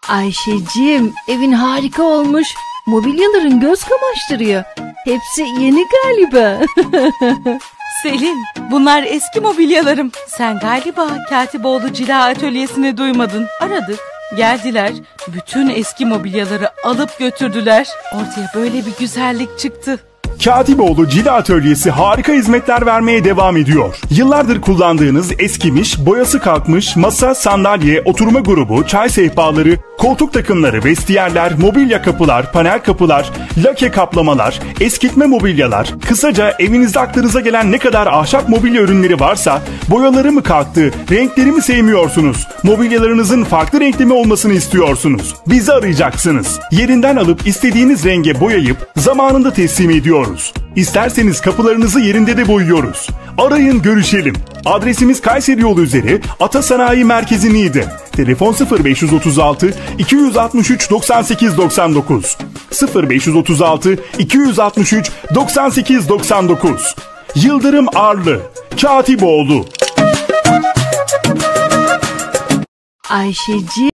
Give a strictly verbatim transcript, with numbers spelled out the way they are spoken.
Ayşeciğim, evin harika olmuş. Mobilyaların göz kamaştırıyor. Hepsi yeni galiba. Selin, bunlar eski mobilyalarım. Sen galiba Katipoğlu Cila Atölyesi'ni duymadın. Aradık, geldiler. Bütün eski mobilyaları alıp götürdüler. Ortaya böyle bir güzellik çıktı. Katipoğlu Cila Atölyesi harika hizmetler vermeye devam ediyor. Yıllardır kullandığınız eskimiş, boyası kalkmış masa, sandalye, oturma grubu, çay sehpaları, koltuk takımları, vestiyerler, mobilya kapılar, panel kapılar, lake kaplamalar, eskitme mobilyalar, kısaca evinizde aklınıza gelen ne kadar ahşap mobilya ürünleri varsa, boyaları mı kalktı, renkleri mi sevmiyorsunuz, mobilyalarınızın farklı renkli mi olmasını istiyorsunuz? Bizi arayacaksınız. Yerinden alıp istediğiniz renge boyayıp zamanında teslim ediyoruz. İsterseniz kapılarınızı yerinde de boyuyoruz. Arayın, görüşelim. Adresimiz Kayseri yolu üzeri Ata Sanayi Merkezi Niğde. Telefon sıfır beş otuz altı iki altı üç doksan sekiz doksan dokuz sıfır beş otuz altı iki altı üç doksan sekiz doksan dokuz. Yıldırım Arlı, Katipoğlu. Ayşeciğim.